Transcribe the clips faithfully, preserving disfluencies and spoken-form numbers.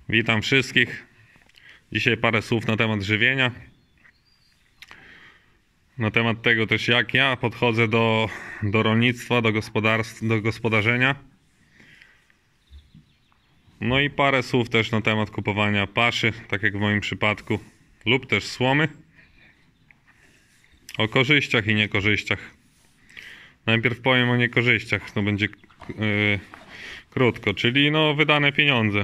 Witam wszystkich. Dzisiaj parę słów na temat żywienia. Na temat tego też, jak ja podchodzę do, do rolnictwa, do gospodarstw, do gospodarzenia. No i parę słów też na temat kupowania paszy, tak jak w moim przypadku, lub też słomy. O korzyściach i niekorzyściach. Najpierw powiem o niekorzyściach, to będzie yy, krótko, czyli no wydane pieniądze.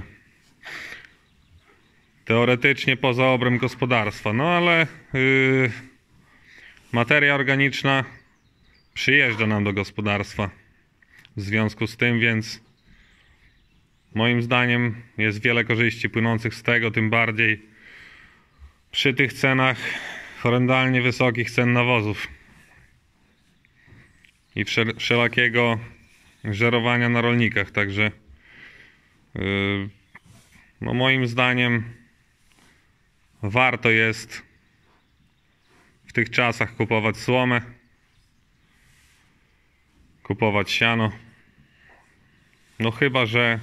Teoretycznie poza obręb gospodarstwa, no ale yy, materia organiczna przyjeżdża nam do gospodarstwa w związku z tym, więc moim zdaniem jest wiele korzyści płynących z tego, tym bardziej przy tych cenach horrendalnie wysokich cen nawozów i wszelakiego żerowania na rolnikach, także yy, no moim zdaniem warto jest w tych czasach kupować słomę, kupować siano. No chyba, że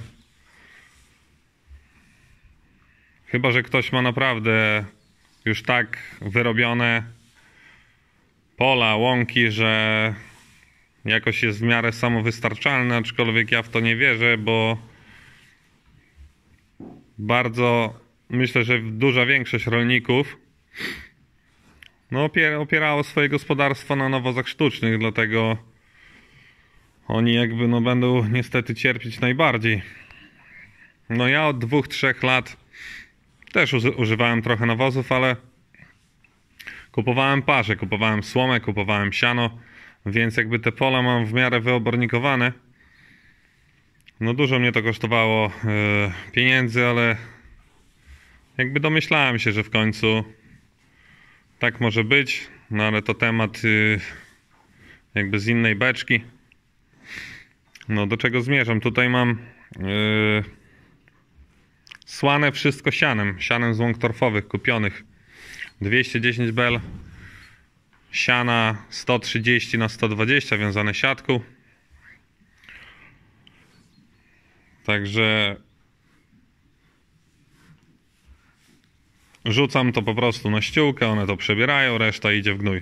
chyba, że ktoś ma naprawdę już tak wyrobione pola, łąki, że jakoś jest w miarę samowystarczalny, aczkolwiek ja w to nie wierzę, bo bardzo myślę, że duża większość rolników no opierało swoje gospodarstwo na nawozach sztucznych, dlatego oni jakby no będą niestety cierpieć najbardziej. No ja od dwóch, trzech lat też używałem trochę nawozów, ale kupowałem paszę, kupowałem słomę, kupowałem siano, więc jakby te pola mam w miarę wyobornikowane. No dużo mnie to kosztowało yy, pieniędzy, ale jakby domyślałem się, że w końcu tak może być, no ale to temat yy, jakby z innej beczki. No do czego zmierzam? Tutaj mam yy, słane wszystko sianem, sianem z łąk torfowych kupionych. dwieście dziesięć bel siana sto trzydzieści na sto dwadzieścia wiązane siatką. Także rzucam to po prostu na ściółkę, one to przebierają, reszta idzie w gnój.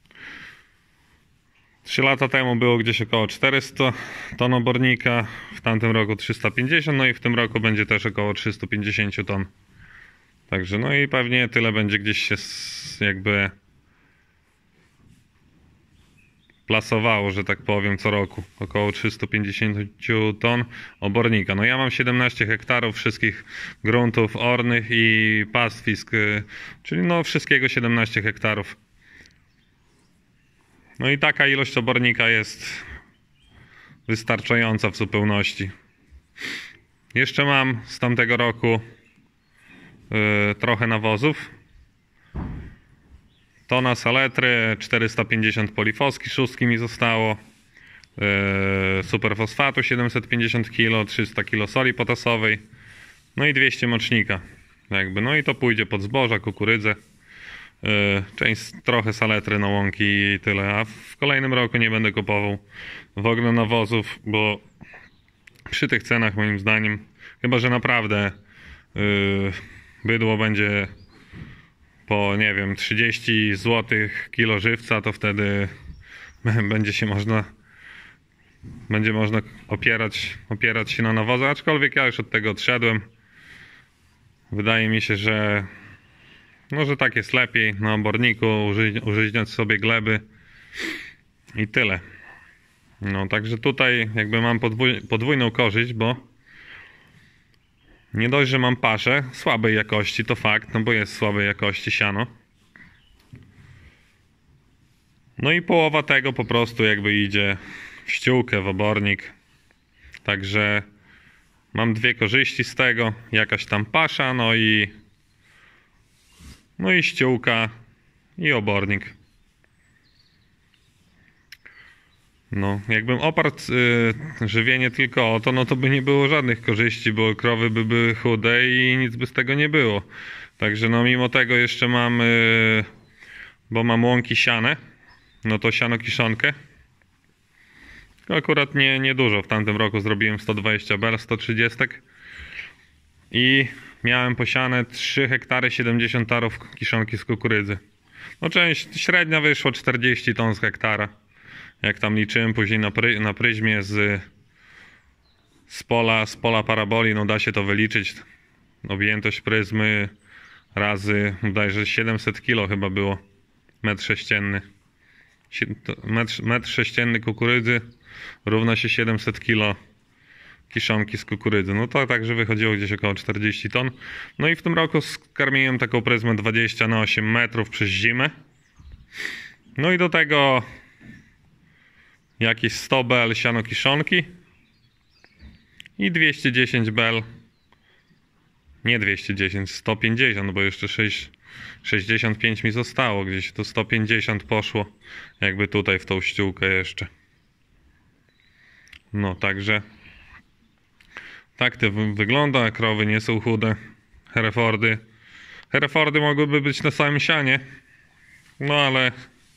trzy lata temu było gdzieś około czterysta ton obornika, w tamtym roku trzysta pięćdziesiąt, no i w tym roku będzie też około trzysta pięćdziesiąt ton. Także no i pewnie tyle będzie gdzieś się jakby plasowało, że tak powiem, co roku. Około trzysta pięćdziesiąt ton obornika. No ja mam siedemnaście hektarów wszystkich gruntów ornych i pastwisk, czyli no wszystkiego siedemnaście hektarów. No i taka ilość obornika jest wystarczająca w zupełności. Jeszcze mam z tamtego roku yy, trochę nawozów. Tona saletry, czterysta pięćdziesiąt polifoski, szóstki mi zostało, yy, superfosfatu siedemset pięćdziesiąt kilo, trzysta kilo soli potasowej, no i dwieście mocznika. Jakby. No i to pójdzie pod zboża, kukurydzę, yy, część trochę saletry na łąki i tyle. A w kolejnym roku nie będę kupował w ogóle nawozów, bo przy tych cenach moim zdaniem, chyba że naprawdę yy, bydło będzie po, nie wiem, trzydzieści złotych kilo żywca, to wtedy będzie się można będzie można opierać, opierać się na nawozy, aczkolwiek ja już od tego odszedłem. Wydaje mi się, że no, że tak jest lepiej na oborniku, uży, użyźniać sobie gleby i tyle. No także tutaj jakby mam podwój, podwójną korzyść, bo nie dość, że mam paszę słabej jakości, to fakt, no bo jest słabej jakości siano. No i połowa tego po prostu jakby idzie w ściółkę, w obornik. Także mam dwie korzyści z tego. Jakaś tam pasza, no i no i ściółka i obornik. No, jakbym oparł y, żywienie tylko o to, no to by nie było żadnych korzyści, bo krowy by były chude i nic by z tego nie było. Także no mimo tego jeszcze mam, y, bo mam łąki siane, no to siano kiszonkę. Akurat nie, nie dużo, w tamtym roku zrobiłem sto dwadzieścia bel, sto trzydzieści. I miałem posiane trzy hektary siedemdziesiąt tarów kiszonki z kukurydzy. No część średnia wyszło czterdzieści ton z hektara. Jak tam liczyłem później na, pry, na pryzmie z, z, pola, z pola paraboli, no da się to wyliczyć. Objętość pryzmy razy bodajże siedemset kilo chyba było. Metr sześcienny. Metr, metr sześcienny kukurydzy równa się siedemset kilo kiszonki z kukurydzy. No to także wychodziło gdzieś około czterdzieści ton. No i w tym roku skarmiłem taką pryzmę dwadzieścia na osiem metrów przez zimę. No i do tego jakieś sto bel siano kiszonki i dwieście dziesięć bel, nie dwieście dziesięć, sto pięćdziesiąt, bo jeszcze sześć, sześćdziesiąt pięć mi zostało, gdzieś to sto pięćdziesiąt poszło jakby tutaj w tą ściółkę jeszcze. No także tak to wygląda. Krowy nie są chude. Herefordy Herefordy mogłyby być na samym sianie, no ale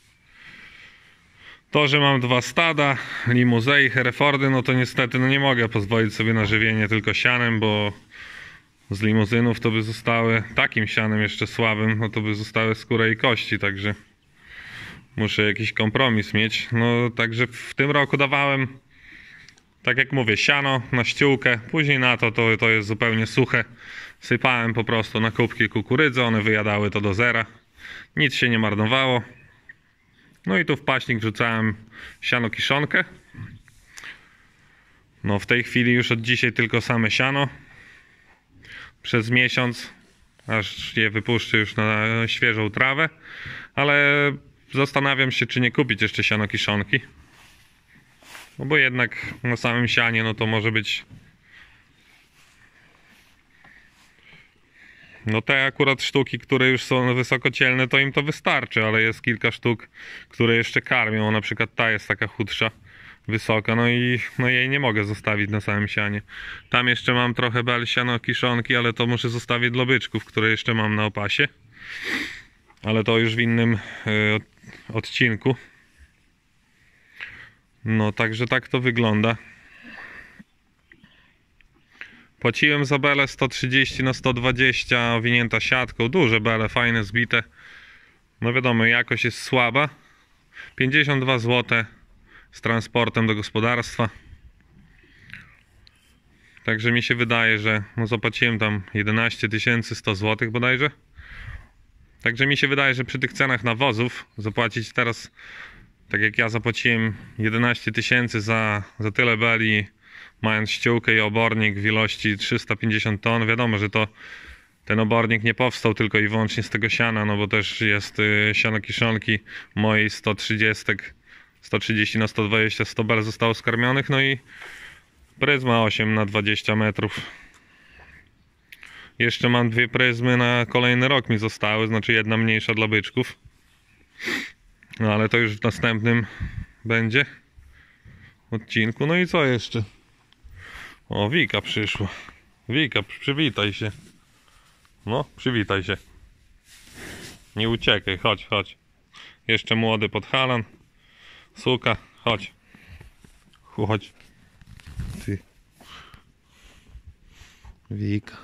to, że mam dwa stada, Limousin i Herefordy, no to niestety no nie mogę pozwolić sobie na żywienie tylko sianem, bo z limuzynów to by zostały, takim sianem jeszcze słabym, no to by zostały skóra i kości, także muszę jakiś kompromis mieć. No także w tym roku dawałem, tak jak mówię, siano na ściółkę, później na to, to, to jest zupełnie suche. Sypałem po prostu na kubki kukurydzy, one wyjadały to do zera, nic się nie marnowało. No i tu w paśnik wrzucałem siano kiszonkę. No w tej chwili już od dzisiaj tylko same siano. Przez miesiąc, aż je wypuszczę już na świeżą trawę. Ale zastanawiam się, czy nie kupić jeszcze siano kiszonki. No bo jednak na samym sianie, no to może być... No te akurat sztuki, które już są wysokocielne, to im to wystarczy, ale jest kilka sztuk, które jeszcze karmią. Na przykład ta jest taka chudsza, wysoka, no i no jej nie mogę zostawić na samym sianie. Tam jeszcze mam trochę bel siano kiszonki, ale to muszę zostawić dla byczków, które jeszcze mam na opasie. Ale to już w innym y, odcinku. No także tak to wygląda. Płaciłem za belę sto trzydzieści na sto dwadzieścia, owinięta siatką, duże bele, fajne, zbite. No wiadomo, jakość jest słaba. pięćdziesiąt dwa złote z transportem do gospodarstwa. Także mi się wydaje, że no zapłaciłem tam jedenaście tysięcy sto złotych bodajże. Także mi się wydaje, że przy tych cenach nawozów zapłacić teraz, tak jak ja zapłaciłem jedenaście tysięcy za, za tyle beli, mając ściółkę i obornik w ilości trzysta pięćdziesiąt ton. Wiadomo, że to ten obornik nie powstał tylko i wyłącznie z tego siana, no bo też jest y, siano kiszonki mojej sto trzydzieści, sto trzydzieści na sto dwadzieścia, sto bel zostało skarmionych, no i pryzma osiem na dwadzieścia metrów. Jeszcze mam dwie pryzmy na kolejny rok mi zostały, znaczy jedna mniejsza dla byczków. No ale to już w następnym będzie odcinku. No i co jeszcze? O, Wika przyszła. Wika, przywitaj się. No, przywitaj się. Nie uciekaj, chodź, chodź. Jeszcze młody podhalan. Suka, chodź. Chodź. Ty. Wika.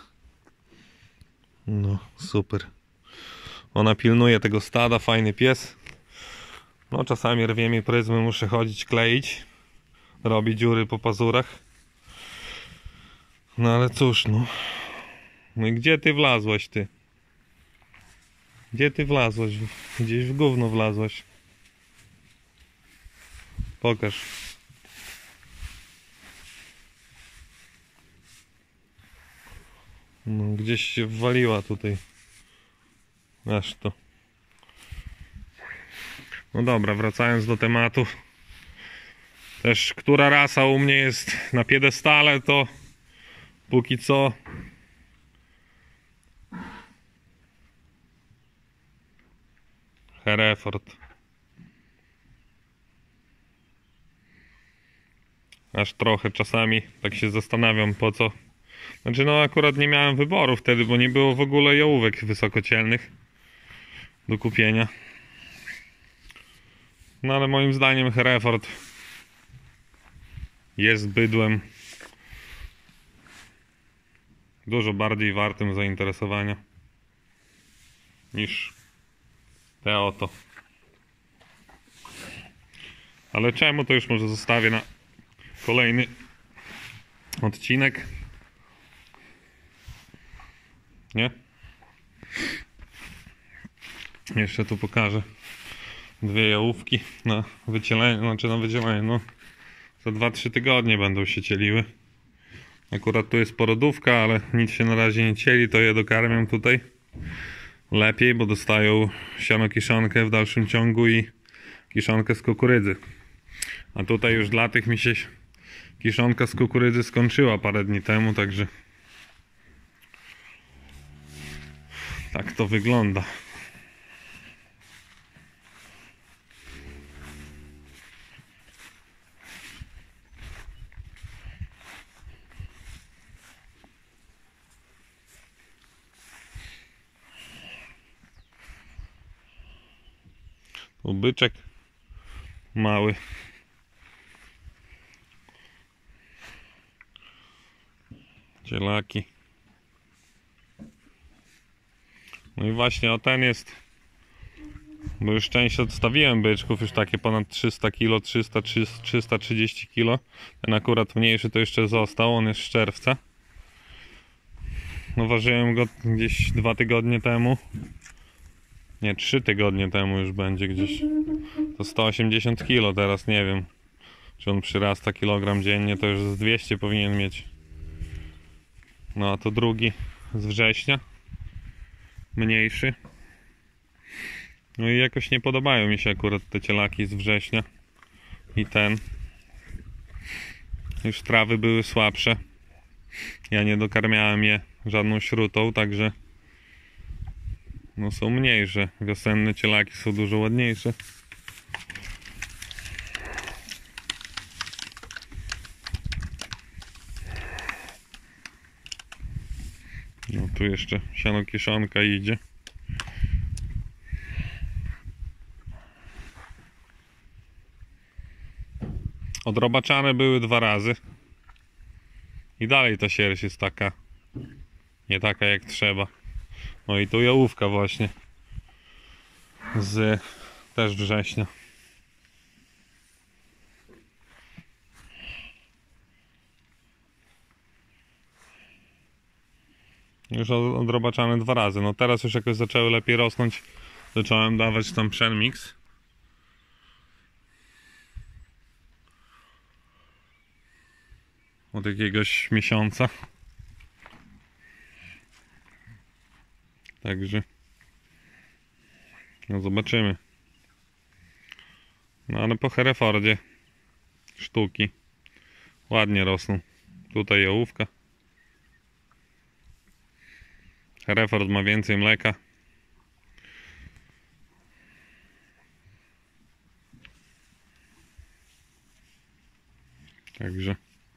No, super. Ona pilnuje tego stada, fajny pies. No, czasami rwie mi pryzmy, muszę chodzić, kleić. Robi dziury po pazurach. No ale cóż, no. No i gdzie ty wlazłaś, ty? Gdzie ty wlazłaś? Gdzieś w gówno wlazłaś. Pokaż. No, gdzieś się wwaliła tutaj. Aż to. No dobra, wracając do tematu. Też, która rasa u mnie jest na piedestale, to póki co Hereford. Aż trochę czasami tak się zastanawiam, po co. Znaczy no akurat nie miałem wyboru wtedy, bo nie było w ogóle jałówek wysokocielnych do kupienia. No ale moim zdaniem Hereford jest bydłem Dużo bardziej wartym zainteresowania niż te oto. Ale czemu, to już może zostawię na kolejny odcinek. Nie? Jeszcze tu pokażę dwie jałówki na wycielenie, znaczy na wydzielenie, no za dwa trzy tygodnie będą się cieliły. Akurat tu jest porodówka, ale nic się na razie nie cieli, to je dokarmiam tutaj lepiej, bo dostają siano kiszonkę w dalszym ciągu i kiszonkę z kukurydzy. A tutaj już dla tych mi się kiszonka z kukurydzy skończyła parę dni temu, także tak to wygląda. Tu byczek mały. Cielaki. No i właśnie o ten jest, bo już część odstawiłem byczków, już takie ponad trzysta kilo, trzysta, trzysta trzydzieści kilo. Ten akurat mniejszy to jeszcze został, on jest z czerwca. No ważyłem go gdzieś dwa tygodnie temu. Nie, trzy tygodnie temu już będzie gdzieś. To sto osiemdziesiąt kilo teraz, nie wiem czy on przyrasta kilogram dziennie, to już z dwieście powinien mieć. No a to drugi z września, mniejszy. No i jakoś nie podobają mi się akurat te cielaki z września i ten. Już trawy były słabsze. Ja nie dokarmiałem je żadną śrutą, także no są mniejsze. Wiosenne cielaki są dużo ładniejsze. No tu jeszcze siano kiszonka idzie. Odrobaczane były dwa razy. I dalej ta sierść jest taka, nie taka jak trzeba. No i tu jałówka właśnie z też września. Już odrobaczane dwa razy. No teraz już jakoś zaczęły lepiej rosnąć. Zacząłem dawać tam Pszenmix. Od jakiegoś miesiąca. Także no zobaczymy. No ale po Herefordzie sztuki ładnie rosną. Tutaj jałówka. Hereford ma więcej mleka. Także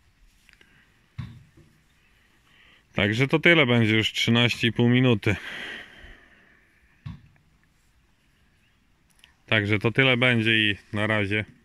Także to tyle będzie, już trzynaście i pół minuty. Także to tyle będzie i na razie.